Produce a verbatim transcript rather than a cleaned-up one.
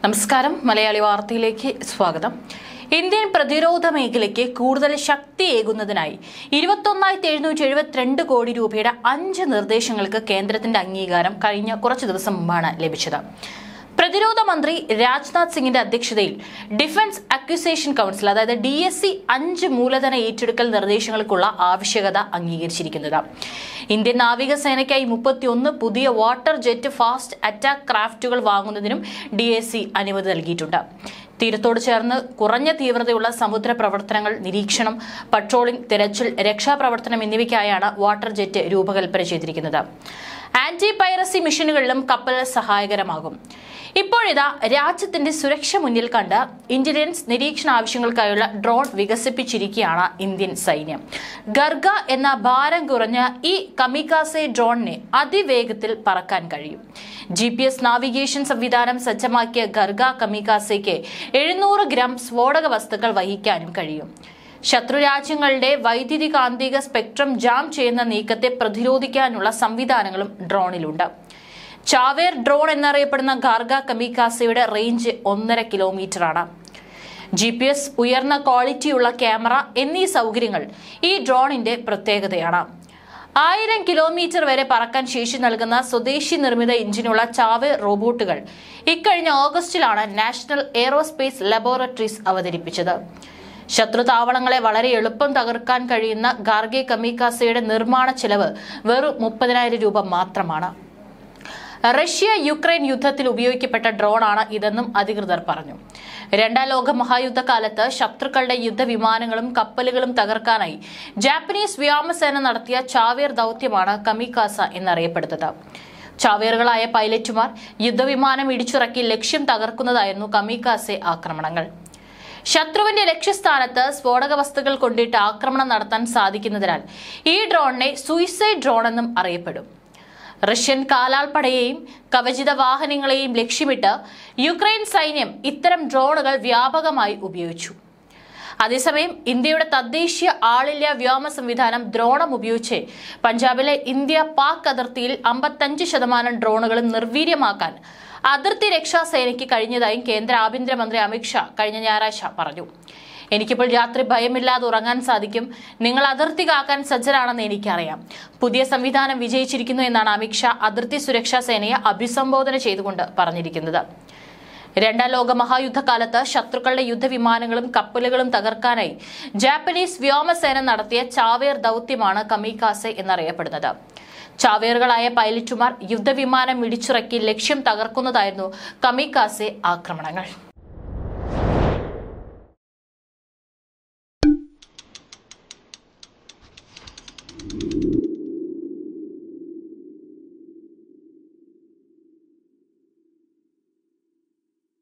നമസ്കാരം മലയാളി വാർത്തയിലേക്ക് സ്വാഗതം. ഇന്ത്യൻ പ്രതിരോധ മേഖലയ്ക്ക് കൂടുതൽ ശക്തിയേകുന്നതിനായി ഇരുപത്തൊന്നായിരത്തി എഴുന്നൂറ്റി എഴുപത്തിരണ്ട് കോടി രൂപയുടെ അഞ്ച് നിർദ്ദേശങ്ങൾക്ക് കേന്ദ്രത്തിന്റെ അംഗീകാരം കഴിഞ്ഞ കുറച്ചു ദിവസം മുമ്പാണ് ലഭിച്ചത്. പ്രതിരോധ മന്ത്രി രാജ്നാഥ് സിംഗിന്റെ അധ്യക്ഷതയിൽ ഡിഫൻസ് അക്വിസിഷൻ കൗൺസിൽ അതായത് ഡി എസ് സി അഞ്ച് മൂലധന ഏറ്റെടുക്കൽ നിർദ്ദേശങ്ങൾക്കുള്ള ആവശ്യകത അംഗീകരിച്ചിരിക്കുന്നത്. ഇന്ത്യൻ നാവികസേനയ്ക്കായി മുപ്പത്തിയൊന്ന് പുതിയ വാട്ടർ ജെറ്റ് ഫാസ്റ്റ് അറ്റാക്ക് ക്രാഫ്റ്റുകൾ വാങ്ങുന്നതിനും ഡി എസ് സി അനുമതി നൽകിയിട്ടുണ്ട്. തീരത്തോട് ചേർന്ന് കുറഞ്ഞ തീവ്രതയുള്ള സമുദ്ര പ്രവർത്തനങ്ങൾ, നിരീക്ഷണം, പട്രോളിംഗ്, തിരച്ചിൽ, രക്ഷാപ്രവർത്തനം എന്നിവയ്ക്കായാണ് വാട്ടർ ജെറ്റ് രൂപകൽപ്പന ചെയ്തിരിക്കുന്നത്. ആന്റി പൈറസി മിഷനുകളിലും കപ്പൽ സഹായകരമാകും. ഇപ്പോഴിതാ രാജ്യത്തിന്റെ സുരക്ഷ മുന്നിൽ കണ്ട് ഇന്റലിജൻസ് നിരീക്ഷണ ആവശ്യങ്ങൾക്കായുള്ള ഡ്രോൺ വികസിപ്പിച്ചിരിക്കുകയാണ് ഇന്ത്യൻ സൈന്യം. ഗർഗ എന്ന ഭാരം കുറഞ്ഞ ഈ കമികാസെ ഡ്രോണിനെ അതിവേഗത്തിൽ പറക്കാൻ കഴിയും. ജി പി എസ് നാവിഗേഷൻ സംവിധാനം സജ്ജമാക്കിയ ഗർഗ കമികാസയ്ക്ക് എഴുന്നൂറ് ഗ്രാം സ്ഫോടക വസ്തുക്കൾ വഹിക്കാനും കഴിയും. ശത്രു രാജ്യങ്ങളുടെ വൈദ്യുതി കാന്തിക സ്പെക്ട്രം ജാം ചെയ്യുന്ന നീക്കത്തെ പ്രതിരോധിക്കാനുള്ള സംവിധാനങ്ങളും ഡ്രോണിലുണ്ട്. ചാവേർ ഡ്രോൺ എന്നറിയപ്പെടുന്ന ഗാർഗ കമികാസയുടെ റേഞ്ച് ഒന്നര കിലോമീറ്ററാണ്. ജി പി എസ്, ഉയർന്ന ക്വാളിറ്റിയുള്ള ക്യാമറ എന്നീ സൗകര്യങ്ങൾ ഈ ഡ്രോണിന്റെ പ്രത്യേകതയാണ്. ആയിരം കിലോമീറ്റർ വരെ പറക്കാൻ ശേഷി നൽകുന്ന സ്വദേശി നിർമ്മിത എഞ്ചിനുള്ള ചാവേർ റോബോട്ടുകൾ ഇക്കഴിഞ്ഞ ഓഗസ്റ്റിലാണ് നാഷണൽ എയ്റോസ്പേസ് ലബോറട്ടറീസ് അവതരിപ്പിച്ചത്. ശത്രു താവളങ്ങളെ വളരെ എളുപ്പം തകർക്കാൻ കഴിയുന്ന ഗാർഗെ കമികാസയുടെ നിർമ്മാണ ചെലവ് വെറും മുപ്പതിനായിരം രൂപ മാത്രമാണ്. റഷ്യ യുക്രൈൻ യുദ്ധത്തിൽ ഉപയോഗിക്കപ്പെട്ട ഡ്രോണാണ് ഇതെന്നും അധികൃതർ പറഞ്ഞു. രണ്ടാം ലോക മഹായുദ്ധകാലത്ത് ശത്രുക്കളുടെ യുദ്ധവിമാനങ്ങളും കപ്പലുകളും തകർക്കാനായി ജാപ്പനീസ് വ്യോമസേന നടത്തിയ ചാവേർ ദൗത്യമാണ് കമികാസ എന്നറിയപ്പെടുന്നത്. ചാവേറുകളായ പൈലറ്റുമാർ യുദ്ധവിമാനം ഇടിച്ചിറക്കി ലക്ഷ്യം തകർക്കുന്നതായിരുന്നു കമികാസെ ആക്രമണങ്ങൾ. ശത്രുവിന്റെ ലക്ഷ്യസ്ഥാനത്ത് സ്ഫോടക വസ്തുക്കൾ കൊണ്ടിട്ട് ആക്രമണം നടത്താൻ സാധിക്കുന്നതിനാൽ ഈ ഡ്രോണിനെ സൂയിസൈഡ് ഡ്രോൺ എന്നും അറിയപ്പെടും. റഷ്യൻ കാലാൾപ്പടയെയും കവചിത വാഹനങ്ങളെയും ലക്ഷ്യമിട്ട് യുക്രൈൻ സൈന്യം ഇത്തരം ഡ്രോണുകൾ വ്യാപകമായി ഉപയോഗിച്ചു. അതേസമയം ഇന്ത്യയുടെ തദ്ദേശീയ ആളില്ലാ വ്യോമ സംവിധാനം ദ്രോണം ഉപയോഗിച്ച് പഞ്ചാബിലെ ഇന്ത്യ പാക് അതിർത്തിയിൽ അമ്പത്തഞ്ച് ശതമാനം ഡ്രോണുകളും നിർവീര്യമാക്കാൻ അതിർത്തി രക്ഷാസേനയ്ക്ക് കഴിഞ്ഞതായും കേന്ദ്ര ആഭ്യന്തരമന്ത്രി അമിത്ഷാ കഴിഞ്ഞ ഞായറാഴ്ച പറഞ്ഞു. എനിക്കിപ്പോൾ രാത്രി ഭയമില്ലാതെ ഉറങ്ങാൻ സാധിക്കും. നിങ്ങൾ അതിർത്തി കാക്കാൻ സജ്ജരാണെന്ന് എനിക്കറിയാം. പുതിയ സംവിധാനം വിജയിച്ചിരിക്കുന്നു എന്നാണ് അമിത്ഷാ അതിർത്തി സുരക്ഷാ സേനയെ അഭിസംബോധന ചെയ്തുകൊണ്ട് പറഞ്ഞിരിക്കുന്നത്. രണ്ടാം ലോക മഹായുദ്ധകാലത്ത് ശത്രുക്കളുടെ യുദ്ധവിമാനങ്ങളും കപ്പലുകളും തകർക്കാനായി ജാപ്പനീസ് വ്യോമസേന നടത്തിയ ചാവേർ ദൗത്യമാണ് കമികാസെ എന്നറിയപ്പെടുന്നത്. ചാവേറുകളായ പൈലറ്റുമാർ യുദ്ധവിമാനം ഇടിച്ചിറക്കി ലക്ഷ്യം തകർക്കുന്നതായിരുന്നു കമികാസെ ആക്രമണങ്ങൾ.